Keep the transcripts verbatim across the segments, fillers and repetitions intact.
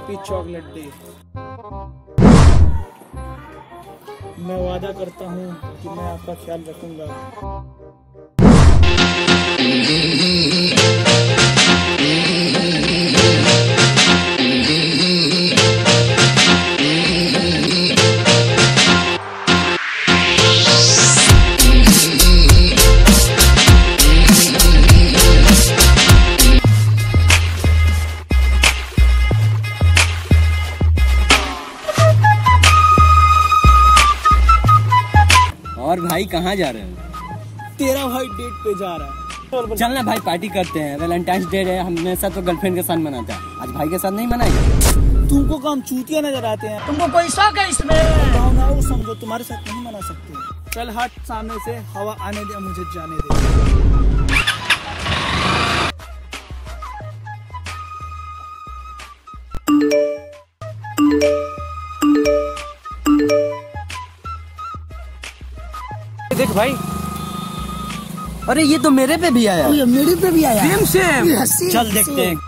Happy chocolate day. मैं वादा करता हूँ कि मैं आपका ख्याल रखूंगा। और भाई कहाँ जा रहे हो? तेरा भाई डेट पे जा रहा है। चलना भाई पार्टी करते हैं। वैलेंटाइंस डे है, हमेशा तो गर्लफ्रेंड के साथ मनाता है, आज भाई के साथ नहीं मनाएंगे। तुमको काम चूतिया नजर आते हैं। तुमको कोई शौक है इसमें? गाँव ना वो समझो, तुम्हारे साथ नहीं मना सकते। चल हट सामने से, हवा आने दे, मुझे जाने दे। देख भाई, अरे ये तो मेरे पे भी आया। ये मेरे पे भी आया। Same same. चल देखते हैं।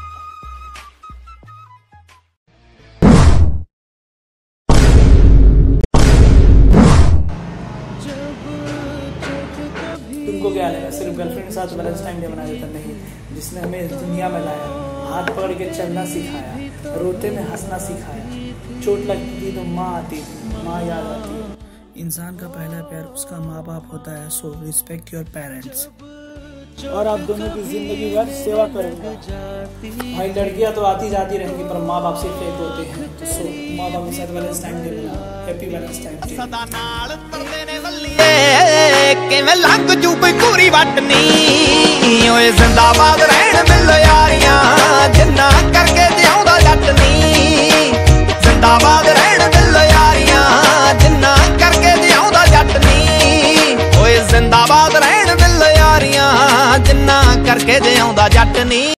तुमको क्या लगा सिर्फ गर्लफ्रेंड के साथ वैलेंटाइन डे मनाया जाता? नहीं, जिसने हमें इस दुनिया में लाया, हाथ पकड़ के चलना सिखाया, रोते में हंसना सिखाया, चोट लगती थी तो माँ आती थी, माँ याद आती है। इंसान का पहला प्यार उसका माँ बाप होता है, सो रिस्पेक्ट योर पेरेंट्स। और आप दोनों की जिंदगी भर सेवा करूंगा। भाई लड़कियां तो आती जाती रहेंगी, पर माँ बाप सिर्फ एक होते हैं, तो सो माँ बाप के साथ वैलेंटाइन डे मनाओ। Happy Valentine day. सदा नाल तरले ने वल्लीए किवें लंघ जू कोई पूरी वटनी, ओए जिंदाबाद रहण मिल यारियां जिन्ना करके जिਉਂਦਾ जट नी, जिंदाबाद रहण मिल यारियां जिन्ना करके जिਉਂਦਾ जट नी, ओए जिंदाबाद रहण मिल यारियां जिन्ना करके जिਉਂਦਾ जट नी।